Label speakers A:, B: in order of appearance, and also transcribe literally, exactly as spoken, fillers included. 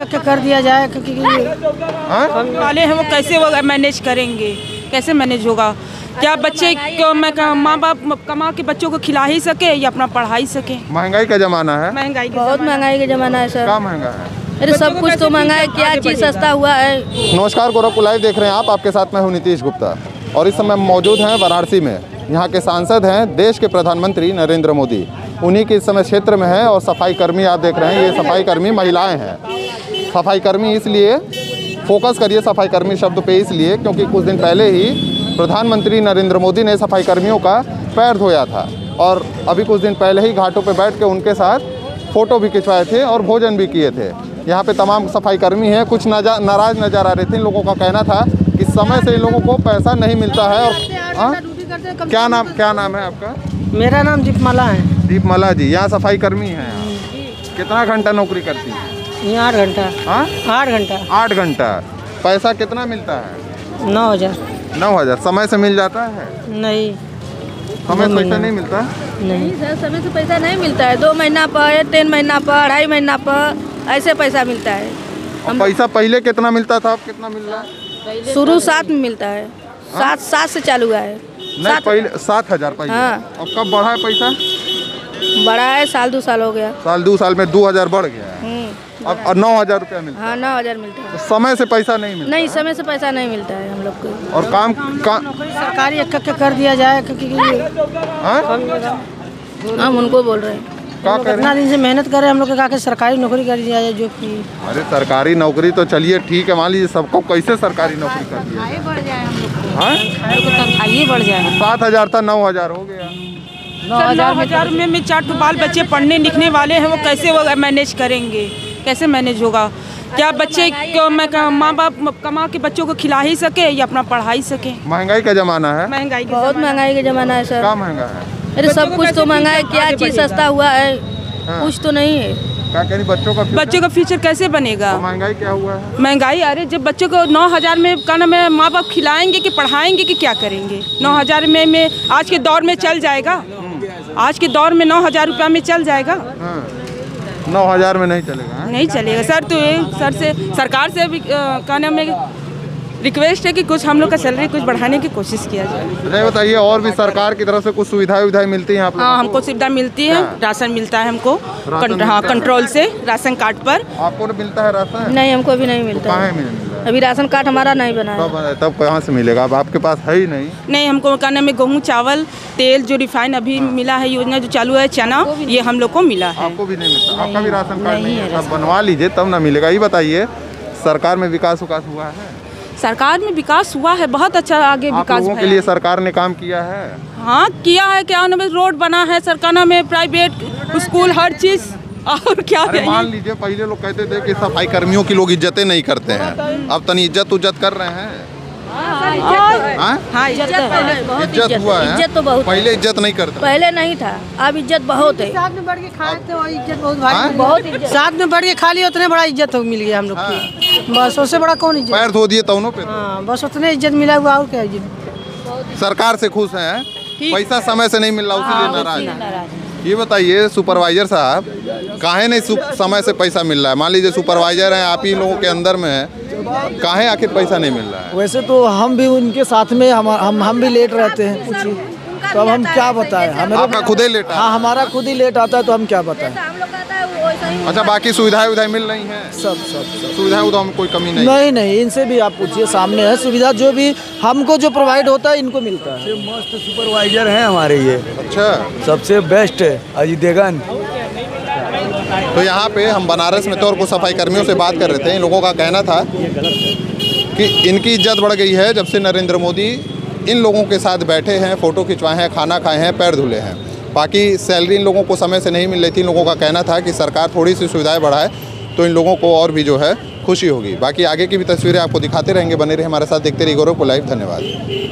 A: कर दिया जाए क्योंकि वाले हैं वो कैसे वो मैनेज करेंगे, कैसे मैनेज होगा? क्या बच्चे को मैं माँ बाप कमा के बच्चों को खिला ही सके या अपना पढ़ाई सके?
B: महंगाई का जमाना है,
A: महंगाई
C: बहुत महंगाई का जमाना है सर।
B: क्या महंगा है?
C: अरे सब कुछ तो महंगा है, क्या चीज़ सस्ता हुआ है?
B: नमस्कार, गोरखपुर लाइव देख रहे हैं आप। आपके साथ मैं हूं नीतीश गुप्ता और इस समय मौजूद हैं वाराणसी में। यहाँ के सांसद हैं देश के प्रधानमंत्री नरेंद्र मोदी, उन्हीं के इस समय क्षेत्र में है। और सफाई कर्मी आप देख रहे हैं, ये सफाई कर्मी महिलाएं हैं। सफाई कर्मी इसलिए फोकस करिए सफाई कर्मी शब्द पे इसलिए क्योंकि कुछ दिन पहले ही प्रधानमंत्री नरेंद्र मोदी ने सफाई कर्मियों का पैर धोया था और अभी कुछ दिन पहले ही घाटों पे बैठ के उनके साथ फ़ोटो भी खिंचवाए थे और भोजन भी किए थे। यहाँ पे तमाम सफाई कर्मी हैं, कुछ नाराज़ नज़र आ रहे थे। इन लोगों का कहना था कि समय से इन लोगों को पैसा नहीं मिलता है। और आ? क्या नाम क्या नाम है आपका?
A: मेरा नाम दीपमाला है।
B: दीपमाला जी, यहाँ सफाई कर्मी हैं। कितना घंटा नौकरी करती हैं?
A: यहाँ आठ घंटा।
B: हाँ,
A: आठ घंटा।
B: आठ घंटा। पैसा कितना मिलता है?
A: नौ हजार।
B: नौ हजार समय से मिल जाता है?
A: नहीं,
B: समय से पैसा नहीं मिलता।
C: नहीं सर, समय से पैसा नहीं मिलता है। दो महीना पर, तीन महीना पर, अढ़ाई महीना पर ऐसे पैसा मिलता है।
B: हम पैसा पहले कितना मिलता था, अब कितना मिल रहा है?
C: शुरू सात में मिलता है। सात सात से चालू हुआ है।
B: नहीं, पहले सात हजार पहले।
C: हाँ।
B: अब कब बढ़ा है पैसा?
C: बड़ा है, साल दो साल हो गया।
B: साल दो साल में दो हजार बढ़ गया है। अब और नौ हजार रुपया मिलता है।
C: हाँ, नौ हजार मिलता है।
B: तो समय से पैसा नहीं मिलता?
C: नहीं, समय से पैसा नहीं मिलता है हम लोग को।
B: और काम का
A: सरकारी एक एक कर दिया जाए क्योंकि
C: हम उनको बोल रहे हैं
B: क्या करें?
A: इतना दिन से मेहनत कर रहे हैं हम लोग के, कहा सरकारी नौकरी कर दिया जाए जो कि।
B: अरे सरकारी नौकरी तो चलिए ठीक है, मान लीजिए सबको कैसे सरकारी नौकरी कर दिया?
C: आगे बढ़ जाए हम लोग।
B: हाँ,
A: आइए बढ़ जाए।
B: सात हजार था, नौ हजार हो गया।
A: नौ हजार हजार में, में चार तो बाल बच्चे पढ़ने लिखने वाले हैं, वो कैसे वो मैनेज करेंगे, कैसे मैनेज होगा? क्या बच्चे को मैं माँ बाप कमा के बच्चों को खिला ही सके या अपना पढ़ाई सके?
B: महंगाई का जमाना है,
A: महंगाई
C: बहुत महंगाई का जमाना है सर।
B: क्या महंगा है?
C: अरे सब कुछ तो महंगा है, क्या चीज़ सस्ता हुआ है? कुछ तो नहीं है।
B: क्या कह रही, बच्चों का
A: बच्चों का फ्यूचर कैसे बनेगा?
B: तो महंगाई क्या हुआ है?
A: महंगाई, अरे जब बच्चों को नौ हजार में का नाम है, माँ बाप खिलाएंगे कि पढ़ाएंगे कि क्या करेंगे? नौ हजार में में आज के दौर में चल जाएगा? आज के दौर में नौ हजार रुपया में चल जाएगा?
B: हाँ। नौ हजार में नहीं चलेगा। है?
A: नहीं चलेगा सर। तो ये सर से, सरकार से भी का नाम है रिक्वेस्ट है कि कुछ हम लोग का सैलरी कुछ बढ़ाने की कोशिश किया जाए।
B: अच्छा बताइए, और भी सरकार की तरफ से कुछ सुविधाएं विधाएं मिलती हैं आप लोगों को?
A: हाँ, हमको सुविधा मिलती है। राशन मिलता है हमको, हाँ, कंट्रोल से राशन कार्ड पर।
B: आपको तो मिलता है राशन?
C: नहीं, हमको भी नहीं मिलता है। अभी राशन कार्ड हमारा नहीं बना है।
B: तब तब कहाँ से मिलेगा? अब आपके पास है ही नहीं।
A: नहीं, हमको कहने में गेहूँ, चावल, तेल जो रिफाइन अभी मिला है, योजना जो चालू है, चना, ये हम लोग को मिला है।
B: आपको भी नहीं मिलता? आपका भी राशन कार्ड नहीं है? तब बनवा लीजिए, तब ना मिलेगा। ये बताइए, सरकार में विकास विकास हुआ है?
A: सरकार में विकास हुआ है, बहुत अच्छा आगे विकास
B: लोगों के लिए सरकार ने काम किया है।
A: हाँ, किया है। क्या नाम है, रोड बना है, सरकार में प्राइवेट स्कूल, हर चीज़। और क्या
B: अरे मान लीजिए, पहले लोग कहते थे कि सफाई कर्मियों की लोग इज्जतें नहीं करते हैं, अब तनी इज्जत उज्जत कर रहे हैं।
A: हाँ, इज्जत
C: बहुत
B: इज्जत हुआ है।
C: इज्जत तो बहुत।
B: पहले इज्जत नहीं करते,
C: पहले नहीं था, अब इज्जत बहुत है।
A: साथ में बढ़ के खाए थे, वो इज्जत बहुत भारी,
C: बहुत इज्जत।
A: साथ में बढ़ के खा लिया, उतने बड़ा इज्जत मिल गया हम लोग की। बस उससे बड़ा कौन इज्जत?
B: पैर धो दिए तौनों पे।
A: हाँ, बस उतने इज्जत मिला हुआ, और क्या इज्जत?
B: सरकार से खुश हैं, पैसा समय से नहीं मिल रहा, उसीलिए नाराज है। ये बताइए सुपरवाइजर साहब, काहे नहीं समय से पैसा मिल रहा है? मान लीजिए सुपरवाइजर हैं, आप ही लोगों के अंदर में है, काहे आखिर पैसा नहीं मिल रहा है?
D: वैसे तो हम भी उनके साथ में हम हम हम भी लेट रहते हैं, पूछिए तो अब हम क्या बताएं? हमें
B: आपका खुद ही लेट?
D: हाँ, हमारा खुद ही लेट आता है, तो हम क्या बताएं?
B: अच्छा, बाकी सुविधाएं विधाएं मिल रही हैं?
D: सब सब सब
B: सुविधाएं तो हम कोई कमी नहीं?
D: नहीं नहीं, इनसे भी आप पूछिए, सामने है सुविधा। जो भी हमको जो प्रोवाइड होता है, इनको मिलता है।
E: मस्त सुपरवाइजर हैं हमारे ये।
B: अच्छा,
E: सबसे बेस्ट है अजय देवगन।
B: तो यहाँ पे हम बनारस में तो और कुछ सफाई कर्मियों से बात कर रहे थे। इन लोगों का कहना था कि इनकी इज्जत बढ़ गई है जब से नरेंद्र मोदी इन लोगों के साथ बैठे हैं, फ़ोटो खिंचवाए हैं, खाना खाए हैं, पैर धुले हैं। बाकी सैलरी इन लोगों को समय से नहीं मिल रही थी। इन लोगों का कहना था कि सरकार थोड़ी सी सुविधाएं बढ़ाए तो इन लोगों को और भी जो है खुशी होगी। बाकी आगे की भी तस्वीरें आपको दिखाते रहेंगे, बने रहे हमारे साथ, देखते रहिए गोरखपुर लाइव। धन्यवाद।